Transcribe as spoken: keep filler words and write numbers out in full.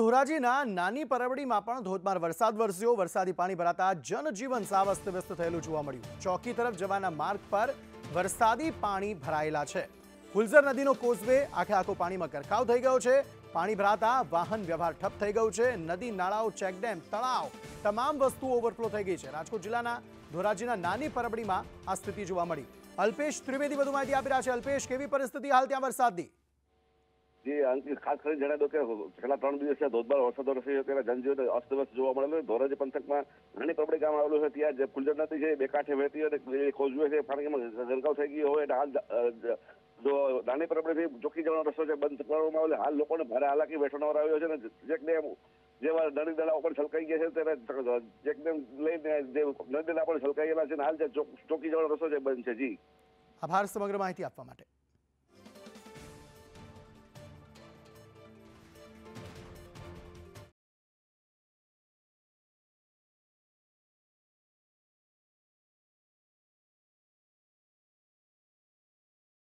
ધોરાજીના નાની પરબડીમાં પણ ધોધમાર વરસાદ વરસ્યો। વરસાદી પાણી ભરાતા જનજીવન સાવ અસ્તવ્યસ્ત થયેલું જોવા મળ્યું। ચોકી તરફ જવાના માર્ગ પર વરસાદી પાણી ભરાયેલા છે। ફુલઝર નદીનો કોઝવે આખે આખો પાણીમાં ગરકાવ થઈ ગયો છે। પાણી ભરાતા વાહન વ્યવહાર ઠપ થઈ ગયું છે। નદી નાળાઓ, ચેકડેમ, તળાવ તમામ વસ્તુઓ ઓવરફ્લો થઈ ગઈ છે। રાજકોટ જિલ્લાના ધોરાજીના નાની પરબડીમાં આ સ્થિતિ જોવા મળી। અલ્પેશ ત્રિવેદી વધુ માહિતી આપી રહ્યા છે। અલ્પેશ, કેવી પરિસ્થિતિ હાલ ત્યાં વરસાદની? जी अंकित खास कर जणा दो के छेल्ला त्रण दिवस धोधमार वरसाद वरस्यो त्यारे जनजीवन अस्तव्यस्त जोवा मळेलो। धोराजी पंथकमां नानी परबड़ी गाम आवेલું છે। ત્યાં જે ફુલઝર નદી છે બે કાંઠે વહેતી અને કોઝવે છે પાણીમાં ગરકાવ થઈ ગયો હોય એટલે હાલ જો નાની પરબડીથી ચોકી જવાનો રસ્તો છે બંધ કરવામાં આવેલો। હાલ લોકોને ભારે હાલાકી વેઠવાનો આવ્યો છે ને ચેકડેમ જેવા નદી નાળા પણ છલકાઈ ગયા છે ત્યારે ચેકડેમ લઈને જે નદી નાળા પણ છલકાયેલા છે હાલ જે ચોકી જવાનો રસ્તો છે બંધ છે। જી આભાર સમગ્ર માહિતી આપવા માટે।